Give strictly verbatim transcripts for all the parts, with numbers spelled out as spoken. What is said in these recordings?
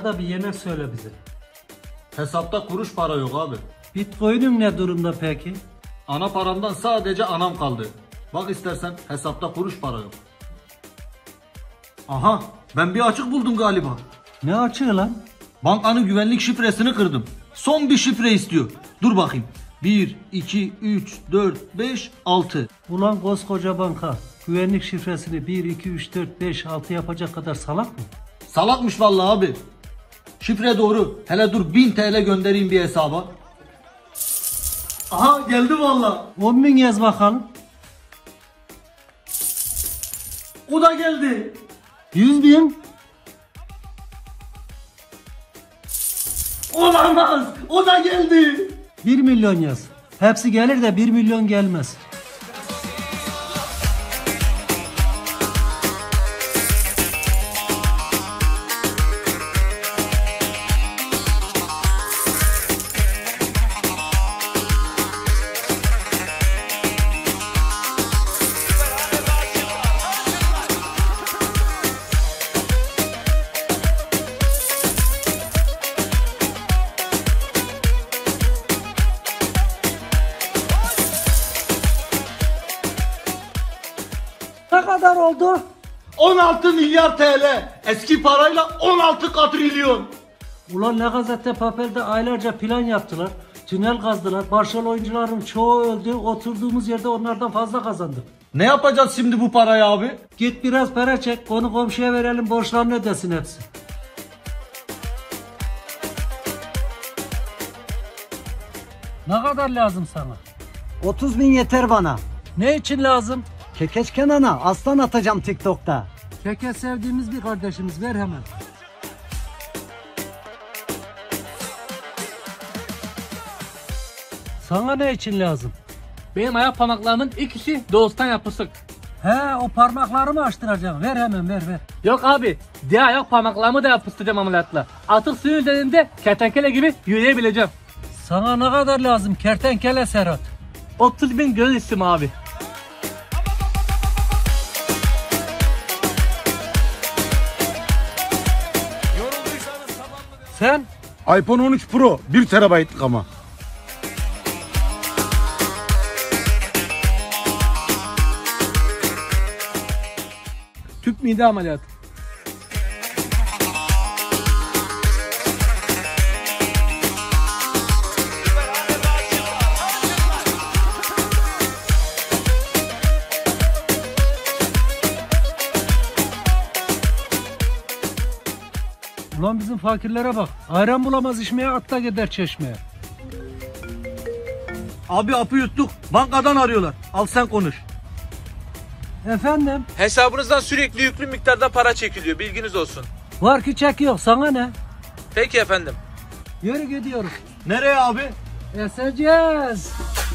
Arada bir yemek söyle bize. Hesapta kuruş para yok abi. Bitcoin'in ne durumda peki? Ana paramdan sadece anam kaldı. Bak istersen hesapta kuruş para yok. Aha, ben bir açık buldum galiba. Ne açığı lan? Bankanın güvenlik şifresini kırdım. Son bir şifre istiyor. Dur bakayım. bir, iki, üç, dört, beş, altı. Ulan koskoca banka güvenlik şifresini bir, iki, üç, dört, beş, altı yapacak kadar salak mı? Salakmış vallahi abi. Şifre doğru. Hele dur bin T L göndereyim bir hesaba. Aha geldi vallahi. on bin yaz bakalım. O da geldi. yüz bin. Olamaz. O da geldi. bir milyon yaz. Hepsi gelir de bir milyon gelmez. Ne kadar oldu? on altı milyar T L. Eski parayla on altı katrilyon. Ulan ne gazete papelde aylarca plan yaptılar. Tünel kazdılar. Başrol oyuncuların çoğu öldü. Oturduğumuz yerde onlardan fazla kazandık. Ne yapacağız şimdi bu parayı abi? Git biraz para çek. Konu komşuya verelim. Borçlarını ödesin hepsi. Ne kadar lazım sana? otuz bin yeter bana. Ne için lazım? Kekeç Kenan'a aslan atacağım TikTok'ta. Keke sevdiğimiz bir kardeşimiz. Ver hemen. Sana ne için lazım? Benim ayak parmaklarımın ikisi doğustan yapışık. He, o parmaklarımı açtıracağım. Ver hemen, ver ver. Yok abi, diğer ayak parmaklarımı da yapıştıracağım ameliyatla. Artık suyun üzerinde kertenkele gibi yürüyebileceğim. Sana ne kadar lazım kertenkele Serhat? otuz bin gönül isim abi. Sen? iPhone on üç Pro bir terabaytlık ama. Tüp mide ameliyatı. Ulan bizim fakirlere bak. Ayran bulamaz içmeye, atla gider çeşmeye. Abi apı yuttuk. Bankadan arıyorlar. Al sen konuş. Efendim? Hesabınızdan sürekli yüklü miktarda para çekiliyor, bilginiz olsun. Var ki çek yok, sana ne? Peki efendim. Yürü gidiyoruz. Nereye abi? Eseceğiz.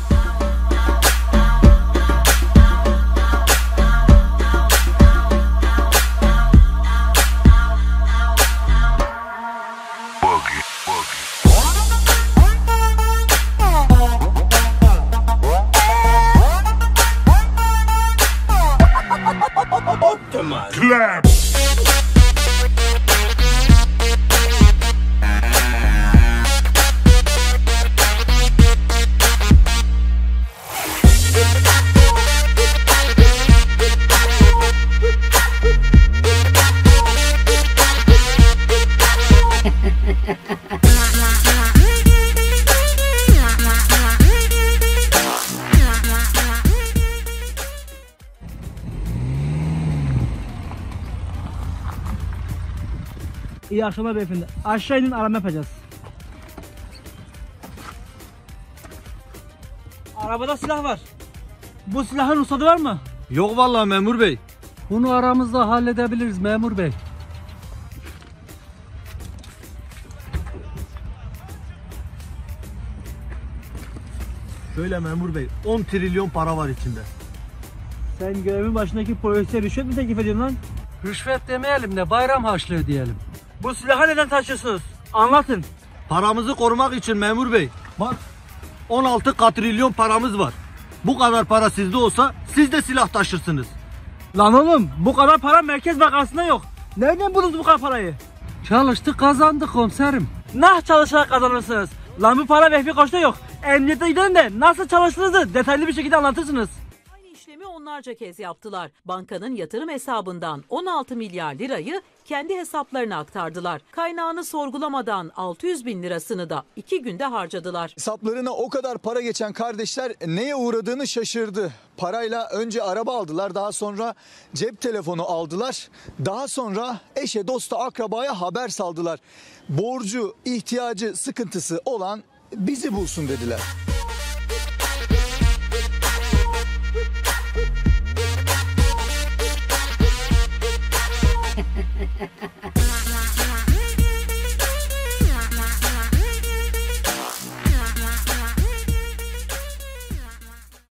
Clap. İyi akşamlar beyefendi. Aşağı inin, arama yapacağız. Arabada silah var. Bu silahın ruhsatı var mı? Yok vallahi memur bey. Bunu aramızda halledebiliriz memur bey. Şöyle memur bey, on trilyon para var içinde. Sen görevin başındaki polise rüşvet mi teklif ediyorsun lan? Rüşvet demeyelim de bayram harçlığı diyelim. Bu silahı neden taşıyorsunuz? Anlatın. Paramızı korumak için memur bey. Bak on altı katrilyon paramız var. Bu kadar para sizde olsa siz de silah taşırsınız. Lan oğlum, bu kadar para Merkez Bankası'nda yok. Nereden buldunuz bu kadar parayı? Çalıştık kazandık komiserim. Nah çalışarak kazanırsınız. Lan bu para Vehbi Koç'ta yok. Emniyete gidin de nasıl çalıştığınızı detaylı bir şekilde anlatırsınız. Aynı işlemi onlarca kez yaptılar. Bankanın yatırım hesabından on altı milyar lirayı kendi hesaplarına aktardılar. Kaynağını sorgulamadan altı yüz bin lirasını da iki günde harcadılar. Hesaplarına o kadar para geçen kardeşler neye uğradığını şaşırdı. Parayla önce araba aldılar, daha sonra cep telefonu aldılar. Daha sonra eşe, dosta, akrabaya haber saldılar. Borcu, ihtiyacı, sıkıntısı olan bizi bulsun dediler.